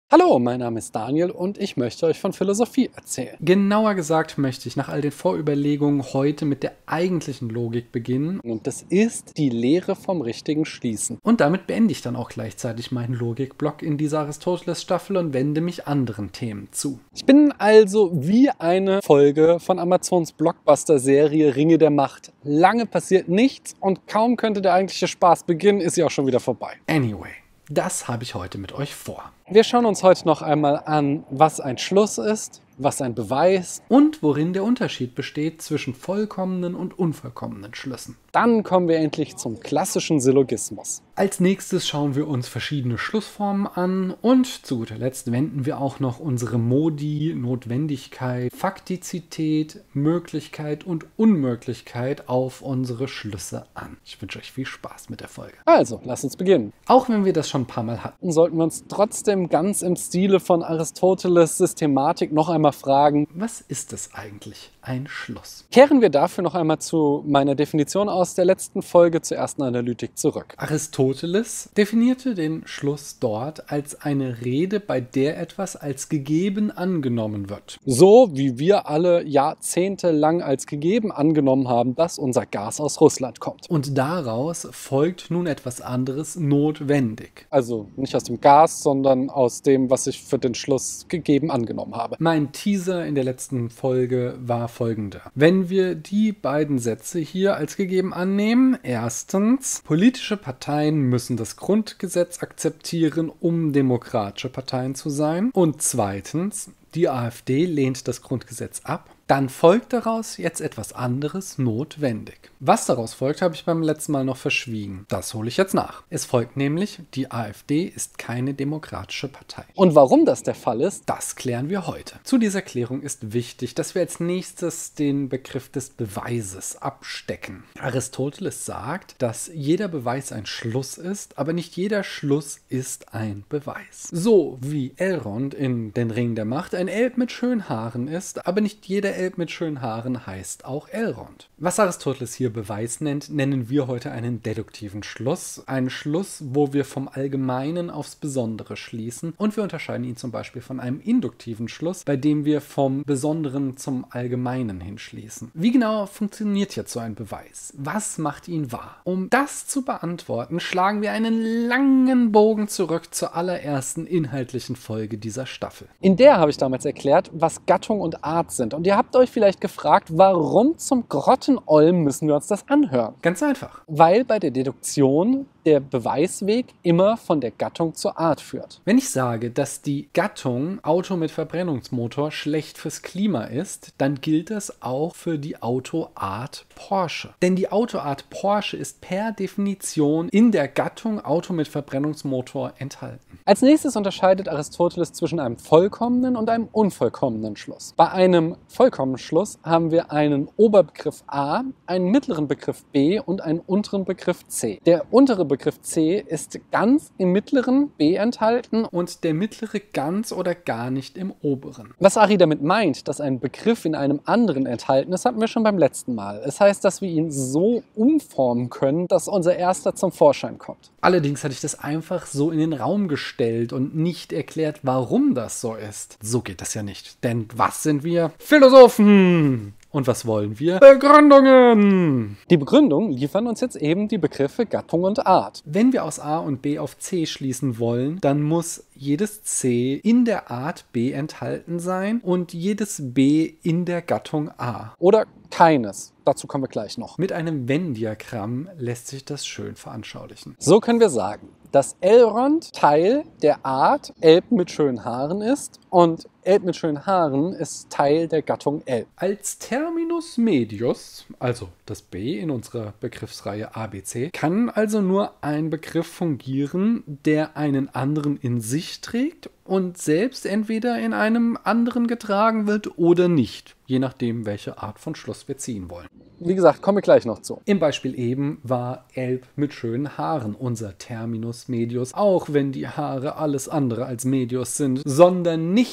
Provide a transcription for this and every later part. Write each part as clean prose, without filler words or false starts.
Hallo, mein Name ist Daniel und ich möchte euch von Philosophie erzählen. Genauer gesagt möchte ich nach all den Vorüberlegungen heute mit der eigentlichen Logik beginnen. Und das ist die Lehre vom richtigen Schließen. Und damit beende ich dann auch gleichzeitig meinen Logikblock in dieser Aristoteles-Staffel und wende mich anderen Themen zu. Ich bin also wie eine Folge von Amazons Blockbuster-Serie Ringe der Macht. Lange passiert nichts und kaum könnte der eigentliche Spaß beginnen, ist sie auch schon wieder vorbei. Anyway, das habe ich heute mit euch vor. Wir schauen uns heute noch einmal an, was ein Schluss ist, was ein Beweis und worin der Unterschied besteht zwischen vollkommenen und unvollkommenen Schlüssen. Dann kommen wir endlich zum klassischen Syllogismus. Als nächstes schauen wir uns verschiedene Schlussformen an und zu guter Letzt wenden wir auch noch unsere Modi, Notwendigkeit, Faktizität, Möglichkeit und Unmöglichkeit auf unsere Schlüsse an. Ich wünsche euch viel Spaß mit der Folge. Also, lasst uns beginnen. Auch wenn wir das schon ein paar Mal hatten, sollten wir uns trotzdem ganz im Stile von Aristoteles Systematik noch einmal fragen, was ist es eigentlich, ein Schluss? Kehren wir dafür noch einmal zu meiner Definition aus der letzten Folge zur ersten Analytik zurück. Aristoteles definierte den Schluss dort als eine Rede, bei der etwas als gegeben angenommen wird. So wie wir alle jahrzehntelang als gegeben angenommen haben, dass unser Gas aus Russland kommt. Und daraus folgt nun etwas anderes notwendig. Also nicht aus dem Gas, sondern aus dem, was ich für den Schluss gegeben angenommen habe. Mein Teaser in der letzten Folge war folgender. Wenn wir die beiden Sätze hier als gegeben annehmen, erstens, politische Parteien müssen das Grundgesetz akzeptieren, um demokratische Parteien zu sein. Und zweitens, die AfD lehnt das Grundgesetz ab. Dann folgt daraus jetzt etwas anderes notwendig. Was daraus folgt, habe ich beim letzten Mal noch verschwiegen. Das hole ich jetzt nach. Es folgt nämlich, die AfD ist keine demokratische Partei. Und warum das der Fall ist, das klären wir heute. Zu dieser Klärung ist wichtig, dass wir als nächstes den Begriff des Beweises abstecken. Aristoteles sagt, dass jeder Beweis ein Schluss ist, aber nicht jeder Schluss ist ein Beweis. So wie Elrond in Den Ring der Macht ein Elb mit schönen Haaren ist, aber nicht jeder Elb mit schönen Haaren heißt auch Elrond. Was Aristoteles hier Beweis nennt, nennen wir heute einen deduktiven Schluss. Einen Schluss, wo wir vom Allgemeinen aufs Besondere schließen, und wir unterscheiden ihn zum Beispiel von einem induktiven Schluss, bei dem wir vom Besonderen zum Allgemeinen hinschließen. Wie genau funktioniert jetzt so ein Beweis? Was macht ihn wahr? Um das zu beantworten, schlagen wir einen langen Bogen zurück zur allerersten inhaltlichen Folge dieser Staffel. In der habe ich damals erklärt, was Gattung und Art sind. Und ihr habt euch vielleicht gefragt, warum zum Grottenolm müssen wir uns das anhören? Ganz einfach. Weil bei der Deduktion der Beweisweg immer von der Gattung zur Art führt. Wenn ich sage, dass die Gattung Auto mit Verbrennungsmotor schlecht fürs Klima ist, dann gilt das auch für die Autoart Porsche. Denn die Autoart Porsche ist per Definition in der Gattung Auto mit Verbrennungsmotor enthalten. Als nächstes unterscheidet Aristoteles zwischen einem vollkommenen und einem unvollkommenen Schluss. Bei einem vollkommenen Schluss haben wir einen Oberbegriff A, einen mittleren Begriff B und einen unteren Begriff C. Der untere Begriff C ist ganz im mittleren B enthalten und der mittlere ganz oder gar nicht im oberen. Was Ari damit meint, dass ein Begriff in einem anderen enthalten ist, hatten wir schon beim letzten Mal. Es heißt, dass wir ihn so umformen können, dass unser erster zum Vorschein kommt. Allerdings hatte ich das einfach so in den Raum gestellt und nicht erklärt, warum das so ist. So geht das ja nicht. Denn was sind wir? Philosophen! Und was wollen wir? Begründungen! Die Begründungen liefern uns jetzt eben die Begriffe Gattung und Art. Wenn wir aus A und B auf C schließen wollen, dann muss jedes C in der Art B enthalten sein und jedes B in der Gattung A. Oder keines. Dazu kommen wir gleich noch. Mit einem Venn-Diagramm lässt sich das schön veranschaulichen. So können wir sagen, dass Elrond Teil der Art Elb mit schönen Haaren ist und Elb mit schönen Haaren ist Teil der Gattung Elb. Als Terminus medius, also das B in unserer Begriffsreihe ABC, kann also nur ein Begriff fungieren, der einen anderen in sich trägt und selbst entweder in einem anderen getragen wird oder nicht, je nachdem, welche Art von Schluss wir ziehen wollen. Wie gesagt, kommen wir gleich noch zu. Im Beispiel eben war Elb mit schönen Haaren unser Terminus medius, auch wenn die Haare alles andere als medius sind, sondern nichts anderes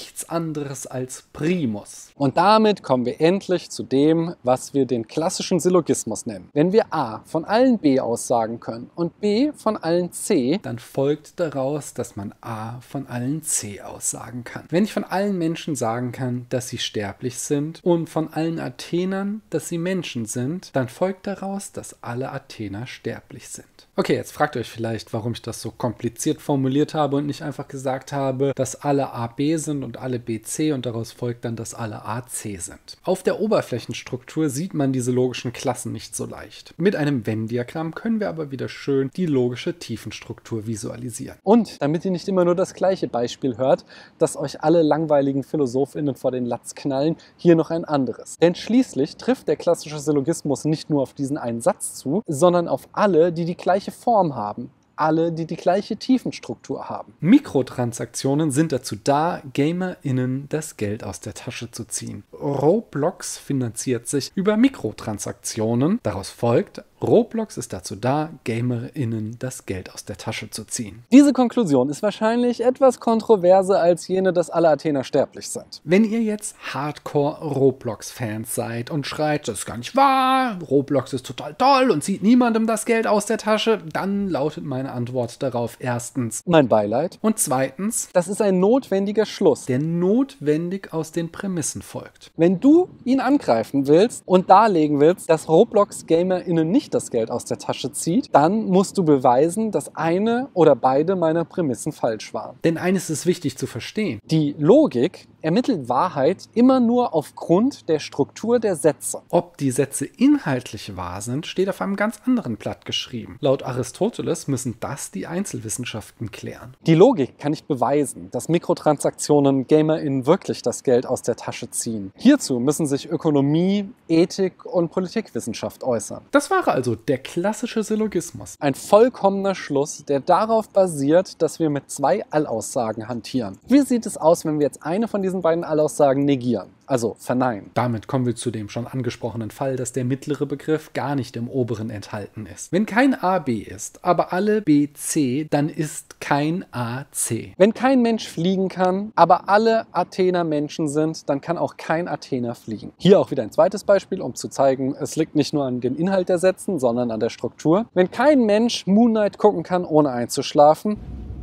anderes als Primus. Und damit kommen wir endlich zu dem, was wir den klassischen Syllogismus nennen. Wenn wir A von allen B aussagen können und B von allen C, dann folgt daraus, dass man A von allen C aussagen kann. Wenn ich von allen Menschen sagen kann, dass sie sterblich sind und von allen Athenern, dass sie Menschen sind, dann folgt daraus, dass alle Athener sterblich sind. Okay, jetzt fragt ihr euch vielleicht, warum ich das so kompliziert formuliert habe und nicht einfach gesagt habe, dass alle AB sind und alle BC und daraus folgt dann, dass alle AC sind. Auf der Oberflächenstruktur sieht man diese logischen Klassen nicht so leicht. Mit einem Venn-Diagramm können wir aber wieder schön die logische Tiefenstruktur visualisieren. Und damit ihr nicht immer nur das gleiche Beispiel hört, das euch alle langweiligen PhilosophInnen vor den Latz knallen, hier noch ein anderes. Denn schließlich trifft der klassische Syllogismus nicht nur auf diesen einen Satz zu, sondern auf alle, die die gleiche Form haben. Alle, die die gleiche Tiefenstruktur haben. Mikrotransaktionen sind dazu da, GamerInnen das Geld aus der Tasche zu ziehen. Roblox finanziert sich über Mikrotransaktionen. Daraus folgt, Roblox ist dazu da, GamerInnen das Geld aus der Tasche zu ziehen. Diese Konklusion ist wahrscheinlich etwas kontroverser als jene, dass alle Athener sterblich sind. Wenn ihr jetzt Hardcore-Roblox-Fans seid und schreit, das ist gar nicht wahr, Roblox ist total toll und zieht niemandem das Geld aus der Tasche, dann lautet meine Antwort darauf erstens mein Beileid und zweitens, das ist ein notwendiger Schluss, der notwendig aus den Prämissen folgt. Wenn du ihn angreifen willst und darlegen willst, dass Roblox-GamerInnen nicht das Geld aus der Tasche zieht, dann musst du beweisen, dass eine oder beide meiner Prämissen falsch waren. Denn eines ist wichtig zu verstehen. Die Logik ermittelt Wahrheit immer nur aufgrund der Struktur der Sätze. Ob die Sätze inhaltlich wahr sind, steht auf einem ganz anderen Blatt geschrieben. Laut Aristoteles müssen das die Einzelwissenschaften klären. Die Logik kann nicht beweisen, dass Mikrotransaktionen GamerInnen wirklich das Geld aus der Tasche ziehen. Hierzu müssen sich Ökonomie, Ethik und Politikwissenschaft äußern. Das war also der klassische Syllogismus. Ein vollkommener Schluss, der darauf basiert, dass wir mit zwei Allaussagen hantieren. Wie sieht es aus, wenn wir jetzt eine von diesen beiden Allaussagen negieren? Also verneinen. Damit kommen wir zu dem schon angesprochenen Fall, dass der mittlere Begriff gar nicht im oberen enthalten ist. Wenn kein AB ist, aber alle BC, dann ist kein AC. Wenn kein Mensch fliegen kann, aber alle Athener Menschen sind, dann kann auch kein Athener fliegen. Hier auch wieder ein zweites Beispiel, um zu zeigen, es liegt nicht nur an dem Inhalt der Sätze, sondern an der Struktur. Wenn kein Mensch Moon Knight gucken kann, ohne einzuschlafen,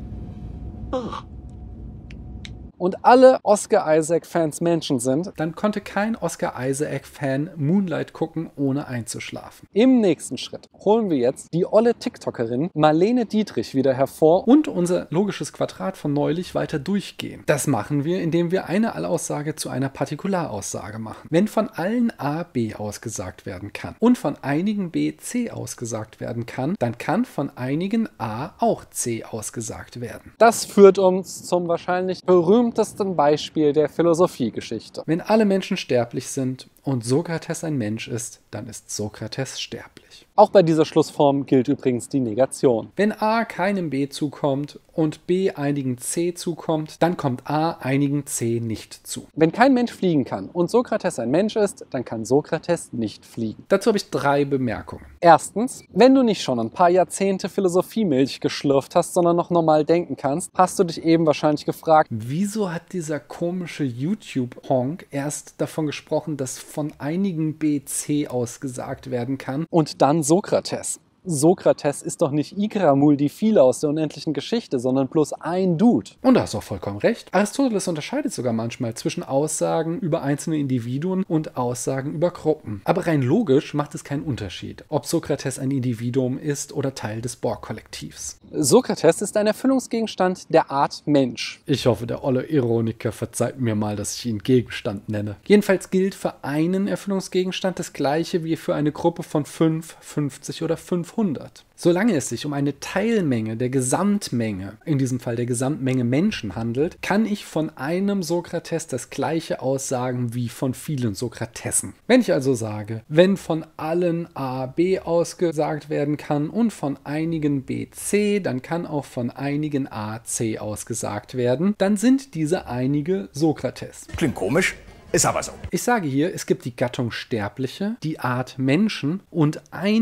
und alle Oscar Isaac-Fans Menschen sind, dann konnte kein Oscar Isaac-Fan Moonlight gucken, ohne einzuschlafen. Im nächsten Schritt holen wir jetzt die olle TikTokerin Marlene Dietrich wieder hervor und unser logisches Quadrat von neulich weiter durchgehen. Das machen wir, indem wir eine Allaussage zu einer Partikularaussage machen. Wenn von allen A B ausgesagt werden kann und von einigen B C ausgesagt werden kann, dann kann von einigen A auch C ausgesagt werden. Das führt uns zum wahrscheinlich berühmtesten Beispiel der Philosophiegeschichte. Wenn alle Menschen sterblich sind und Sokrates ein Mensch ist, dann ist Sokrates sterblich. Auch bei dieser Schlussform gilt übrigens die Negation. Wenn A keinem B zukommt und B einigen C zukommt, dann kommt A einigen C nicht zu. Wenn kein Mensch fliegen kann und Sokrates ein Mensch ist, dann kann Sokrates nicht fliegen. Dazu habe ich 3 Bemerkungen. Erstens, wenn du nicht schon ein paar Jahrzehnte Philosophiemilch geschlürft hast, sondern noch normal denken kannst, hast du dich eben wahrscheinlich gefragt, wieso hat dieser komische YouTube-Honk erst davon gesprochen, dass von einigen BC ausgesagt werden kann und dann Sokrates. Sokrates ist doch nicht Ikramul die viele aus der unendlichen Geschichte, sondern bloß ein Dude. Und da hast du auch vollkommen recht. Aristoteles unterscheidet sogar manchmal zwischen Aussagen über einzelne Individuen und Aussagen über Gruppen. Aber rein logisch macht es keinen Unterschied, ob Sokrates ein Individuum ist oder Teil des Borg-Kollektivs. Sokrates ist ein Erfüllungsgegenstand der Art Mensch. Ich hoffe, der olle Ironiker verzeiht mir mal, dass ich ihn Gegenstand nenne. Jedenfalls gilt für einen Erfüllungsgegenstand das gleiche wie für eine Gruppe von 5, 50 oder 500. Solange es sich um eine Teilmenge der Gesamtmenge, in diesem Fall der Gesamtmenge Menschen handelt, kann ich von einem Sokrates das gleiche aussagen wie von vielen Sokratesen. Wenn ich also sage, wenn von allen A, B ausgesagt werden kann und von einigen B, C, dann kann auch von einigen A, C ausgesagt werden, dann sind diese einige Sokrates. Klingt komisch. Ist aber so. Ich sage hier, es gibt die Gattung Sterbliche, die Art Menschen und einen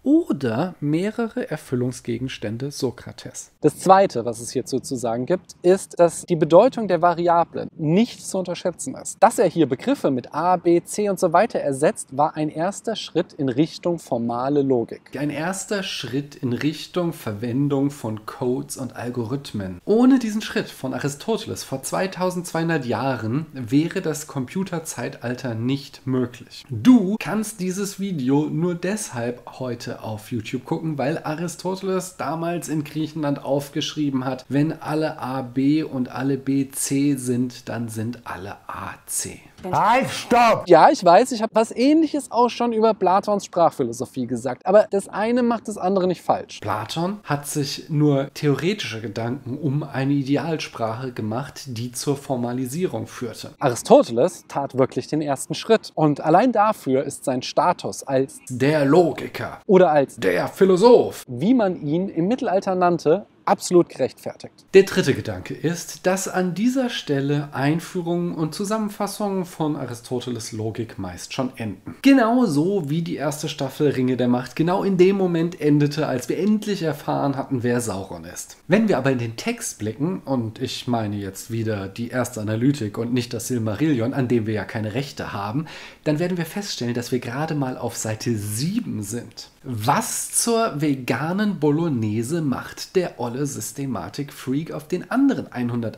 oder mehrere Erfüllungsgegenstände Sokrates. Das Zweite, was es hierzu zu sagen gibt, ist, dass die Bedeutung der Variablen nicht zu unterschätzen ist. Dass er hier Begriffe mit A, B, C und so weiter ersetzt, war ein erster Schritt in Richtung formale Logik. Ein erster Schritt in Richtung Verwendung von Codes und Algorithmen. Ohne diesen Schritt von Aristoteles vor 2200 Jahren wäre das Computerzeitalter nicht möglich. Du kannst dieses Video nur deshalb heute auf YouTube gucken, weil Aristoteles damals in Griechenland aufgeschrieben hat, wenn alle A, B und alle B, C sind, dann sind alle A, C. Halt, stopp! Ja, ich weiß, ich habe was Ähnliches auch schon über Platons Sprachphilosophie gesagt, aber das eine macht das andere nicht falsch. Platon hat sich nur theoretische Gedanken um eine Idealsprache gemacht, die zur Formalisierung führte. Aristoteles tat wirklich den ersten Schritt und allein dafür ist sein Status als Der Logiker, oder als der Philosoph. wie man ihn im Mittelalter nannte, absolut gerechtfertigt. Der dritte Gedanke ist, dass an dieser Stelle Einführungen und Zusammenfassungen von Aristoteles Logik meist schon enden. Genauso wie die erste Staffel Ringe der Macht genau in dem Moment endete, als wir endlich erfahren hatten, wer Sauron ist. Wenn wir aber in den Text blicken, und ich meine jetzt wieder die erste Analytik und nicht das Silmarillion, an dem wir ja keine Rechte haben, dann werden wir feststellen, dass wir gerade mal auf Seite 7 sind. Was zur veganen Bolognese macht der olle Systematik-Freak auf den anderen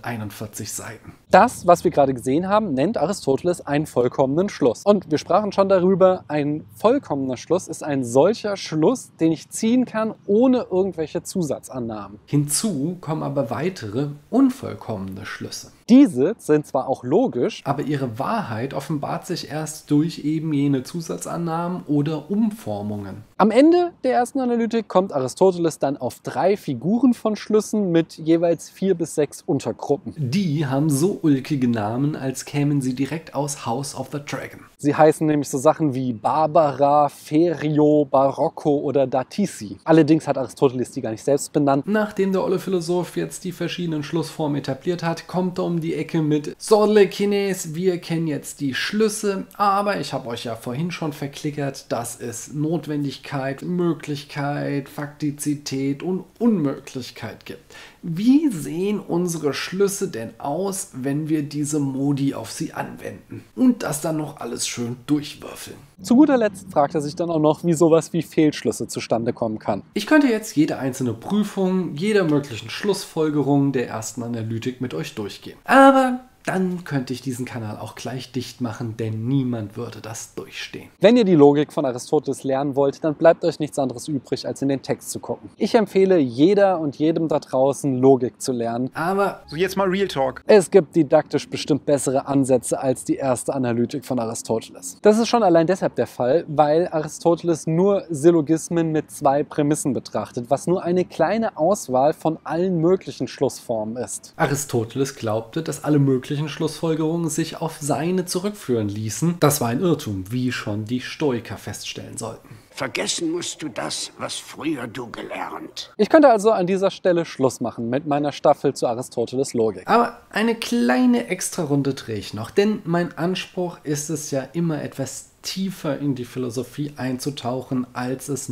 141 Seiten? Das, was wir gerade gesehen haben, nennt Aristoteles einen vollkommenen Schluss. Und wir sprachen schon darüber, ein vollkommener Schluss ist ein solcher Schluss, den ich ziehen kann, ohne irgendwelche Zusatzannahmen. Hinzu kommen aber weitere unvollkommene Schlüsse. Diese sind zwar auch logisch, Aber ihre Wahrheit offenbart sich erst durch eben jene Zusatzannahmen oder Umformungen. am Ende der ersten Analytik kommt Aristoteles dann auf 3 Figuren von Schlüssen mit jeweils 4 bis 6 Untergruppen. Die haben so ulkige Namen, als kämen sie direkt aus House of the Dragon. Sie heißen nämlich so Sachen wie Barbara, Ferio, Barocco oder Datisi. Allerdings hat Aristoteles die gar nicht selbst benannt. Nachdem der olle Philosoph jetzt die verschiedenen Schlussformen etabliert hat, kommt er um die Ecke mit Sodle Kines, wir kennen jetzt die Schlüsse, aber ich habe euch ja vorhin schon verklickert, dass es Notwendigkeit, Möglichkeit, Faktizität und Unmöglichkeit gibt. Wie sehen unsere Schlüsse denn aus, wenn wir diese Modi auf sie anwenden? Und das dann noch alles schön durchwürfeln. Zu guter Letzt fragt er sich dann auch noch, wie sowas wie Fehlschlüsse zustande kommen kann. Ich könnte jetzt jede einzelne Prüfung, jeder möglichen Schlussfolgerung der ersten Analytik mit euch durchgehen. Aber dann könnte ich diesen Kanal auch gleich dicht machen, denn niemand würde das durchstehen. Wenn ihr die Logik von Aristoteles lernen wollt, dann bleibt euch nichts anderes übrig, als in den Text zu gucken. Ich empfehle jeder und jedem da draußen, Logik zu lernen. Aber So, jetzt mal Real Talk. Es gibt didaktisch bestimmt bessere Ansätze als die erste Analytik von Aristoteles. Das ist schon allein deshalb der Fall, weil Aristoteles nur Syllogismen mit 2 Prämissen betrachtet, was nur eine kleine Auswahl von allen möglichen Schlussformen ist. Aristoteles glaubte, dass alle möglichen Schlussfolgerungen sich auf seine zurückführen ließen. Das war ein Irrtum, wie schon die Stoiker feststellen sollten. Vergessen musst du das, was früher du gelernt. Ich könnte also an dieser Stelle Schluss machen mit meiner Staffel zu Aristoteles Logik. Aber eine kleine Extrarunde drehe ich noch, denn mein Anspruch ist es ja immer etwas tiefer in die Philosophie einzutauchen, als es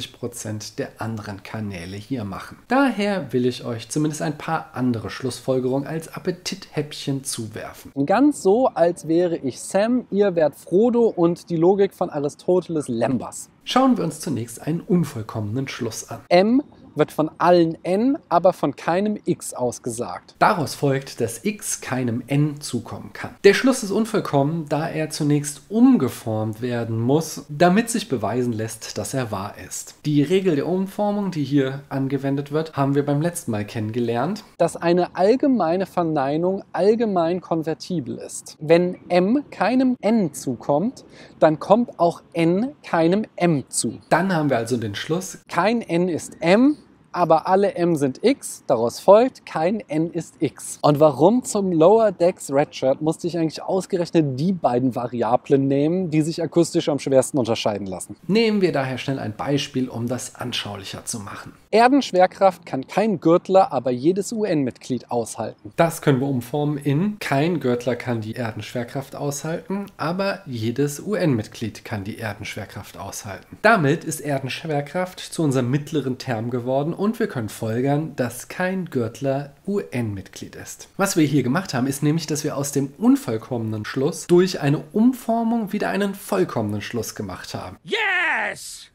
90% der anderen Kanäle hier machen. Daher will ich euch zumindest ein paar andere Schlussfolgerungen als Appetithäppchen zuwerfen. Ganz so, als wäre ich Sam, ihr wärt Frodo und die Logik von Aristoteles Lembas. Schauen wir uns zunächst einen unvollkommenen Schluss an. M wird von allen N, aber von keinem X ausgesagt. Daraus folgt, dass x keinem n zukommen kann. Der Schluss ist unvollkommen, da er zunächst umgeformt werden muss, damit sich beweisen lässt, dass er wahr ist. Die Regel der Umformung, die hier angewendet wird, haben wir beim letzten Mal kennengelernt. Dass eine allgemeine Verneinung allgemein konvertibel ist. Wenn M keinem N zukommt, dann kommt auch N keinem M zu. Dann haben wir also den Schluss, Kein N ist M, aber alle m sind x, daraus folgt, kein n ist x. Und warum zum Lower Decks Redshirt musste ich eigentlich ausgerechnet die beiden Variablen nehmen, die sich akustisch am schwersten unterscheiden lassen? Nehmen wir daher schnell ein Beispiel, um das anschaulicher zu machen. Erdenschwerkraft kann kein Gürtler, aber jedes UN-Mitglied aushalten. Das können wir umformen in: kein Gürtler kann die Erdenschwerkraft aushalten, aber jedes UN-Mitglied kann die Erdenschwerkraft aushalten. Damit ist Erdenschwerkraft zu unserem mittleren Term geworden und wir können folgern, dass kein Gürtler UN-Mitglied ist. Was wir hier gemacht haben, ist nämlich, dass wir aus dem unvollkommenen Schluss durch eine Umformung wieder einen vollkommenen Schluss gemacht haben. Yes!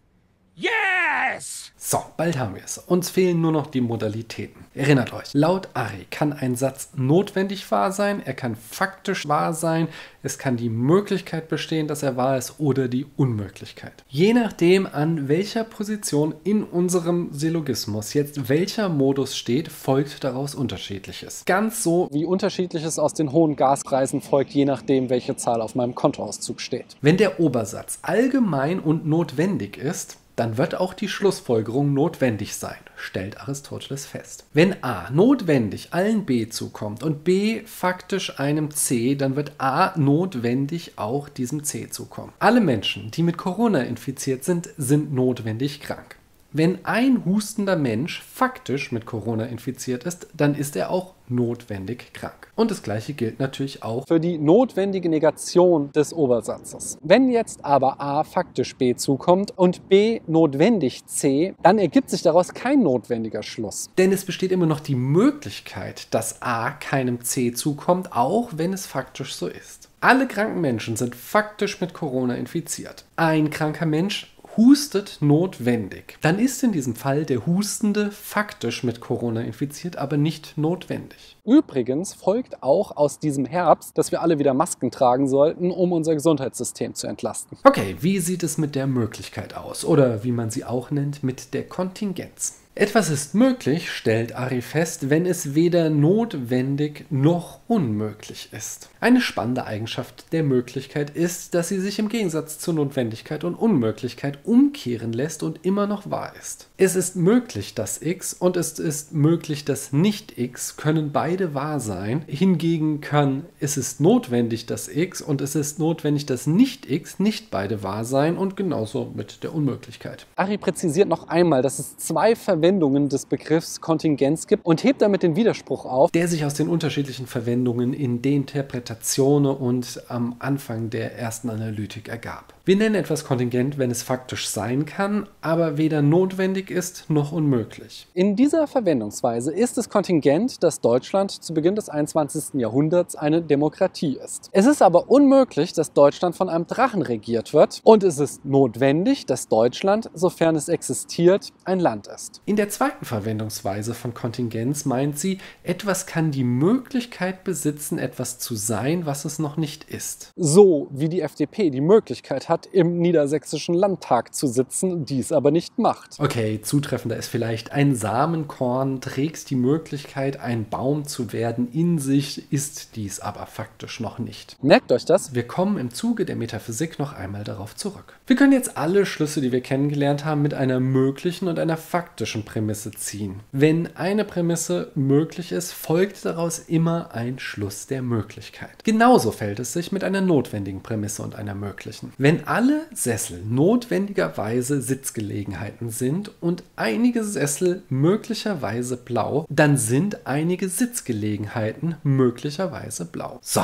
Yes! So, bald haben wir es. Uns fehlen nur noch die Modalitäten. Erinnert euch, laut Ari kann ein Satz notwendig wahr sein, er kann faktisch wahr sein, es kann die Möglichkeit bestehen, dass er wahr ist, oder die Unmöglichkeit. Je nachdem, an welcher Position in unserem Syllogismus jetzt welcher Modus steht, folgt daraus Unterschiedliches. Ganz so, Wie Unterschiedliches aus den hohen Gaspreisen folgt, je nachdem, welche Zahl auf meinem Kontoauszug steht. wenn der Obersatz allgemein und notwendig ist, dann wird auch die Schlussfolgerung notwendig sein, stellt Aristoteles fest. Wenn a notwendig allen b zukommt und b faktisch einem c, dann wird a notwendig auch diesem c zukommen. Alle Menschen, die mit Corona infiziert sind, sind notwendig krank. Wenn ein hustender Mensch faktisch mit Corona infiziert ist, dann ist er auch notwendig krank. Und das Gleiche gilt natürlich auch Für die notwendige Negation des Obersatzes. Wenn jetzt aber a faktisch b zukommt und b notwendig c, dann ergibt sich daraus kein notwendiger Schluss. Denn es besteht immer noch die Möglichkeit, dass a keinem c zukommt, auch wenn es faktisch so ist. Alle kranken Menschen sind faktisch mit Corona infiziert. Ein kranker Mensch hustet notwendig. Dann ist in diesem Fall der Hustende faktisch mit Corona infiziert, aber nicht notwendig. Übrigens folgt auch aus diesem Herbst, dass wir alle wieder Masken tragen sollten, um unser Gesundheitssystem zu entlasten. Okay, wie sieht es mit der Möglichkeit aus? Oder wie man sie auch nennt, mit der Kontingenz. Etwas ist möglich, stellt Ari fest, wenn es weder notwendig noch unmöglich ist. Eine spannende Eigenschaft der Möglichkeit ist, dass sie sich im Gegensatz zur Notwendigkeit und Unmöglichkeit umkehren lässt und immer noch wahr ist. Es ist möglich, dass x und es ist möglich, dass nicht x können beide wahr sein. Hingegen es ist notwendig, dass x und es ist notwendig, dass nicht x nicht beide wahr sein, und genauso mit der Unmöglichkeit. Ari präzisiert noch einmal, dass es zwei Verwendungen des Begriffs Kontingenz gibt und hebt damit den Widerspruch auf, Der sich aus den unterschiedlichen Verwendungen in den Interpretationen und am Anfang der ersten Analytik ergab. Wir nennen etwas kontingent, wenn es faktisch sein kann, aber weder notwendig ist noch unmöglich. In dieser Verwendungsweise ist es kontingent, dass Deutschland zu Beginn des 21. Jahrhunderts eine Demokratie ist. Es ist aber unmöglich, dass Deutschland von einem Drachen regiert wird, und es ist notwendig, dass Deutschland, sofern es existiert, ein Land ist. In der zweiten Verwendungsweise von Kontingenz meint sie, etwas kann die Möglichkeit besitzen, etwas zu sein, was es noch nicht ist. So wie die FDP die Möglichkeit hat, im niedersächsischen Landtag zu sitzen, dies aber nicht macht. Okay, zutreffender ist vielleicht: ein Samenkorn trägt die Möglichkeit, ein Baum zu werden, in sich ist dies aber faktisch noch nicht. Merkt euch das? Wir kommen im Zuge der Metaphysik noch einmal darauf zurück. Wir können jetzt alle Schlüsse, die wir kennengelernt haben, mit einer möglichen und einer faktischen Prämisse ziehen. Wenn eine Prämisse möglich ist, folgt daraus immer ein Schluss der Möglichkeit. Genauso verhält es sich mit einer notwendigen Prämisse und einer möglichen. Wenn alle Sessel notwendigerweise Sitzgelegenheiten sind und einige Sessel möglicherweise blau, dann sind einige Sitzgelegenheiten möglicherweise blau. So.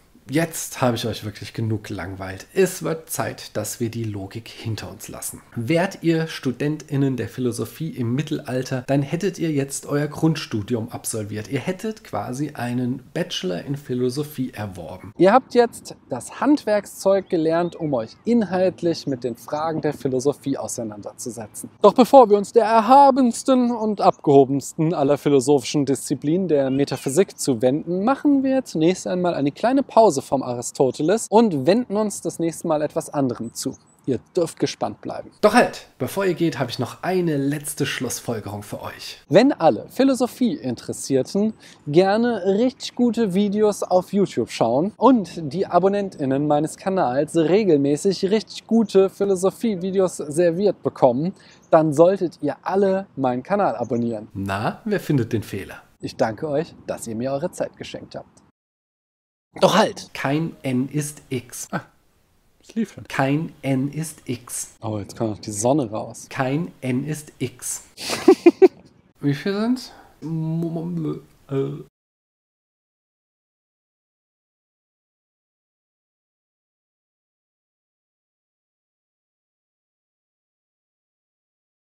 Jetzt habe ich euch wirklich genug gelangweilt. Es wird Zeit, dass wir die Logik hinter uns lassen. Wärt ihr StudentInnen der Philosophie im Mittelalter, dann hättet ihr jetzt euer Grundstudium absolviert. Ihr hättet quasi einen Bachelor in Philosophie erworben. Ihr habt jetzt das Handwerkszeug gelernt, um euch inhaltlich mit den Fragen der Philosophie auseinanderzusetzen. Doch bevor wir uns der erhabensten und abgehobensten aller philosophischen Disziplinen, der Metaphysik, zuwenden, machen wir zunächst einmal eine kleine Pause vom Aristoteles und wenden uns das nächste Mal etwas anderem zu. Ihr dürft gespannt bleiben. Doch halt, bevor ihr geht, habe ich noch eine letzte Schlussfolgerung für euch. Wenn alle Philosophie-Interessierten gerne richtig gute Videos auf YouTube schauen und die AbonnentInnen meines Kanals regelmäßig richtig gute Philosophie-Videos serviert bekommen, dann solltet ihr alle meinen Kanal abonnieren. Na, wer findet den Fehler? Ich danke euch, dass ihr mir eure Zeit geschenkt habt. Doch halt! Kein N ist X. Es lief schon. Kein N ist X. Oh, jetzt kommt noch die Sonne raus. Kein N ist X. Wie viel sind's?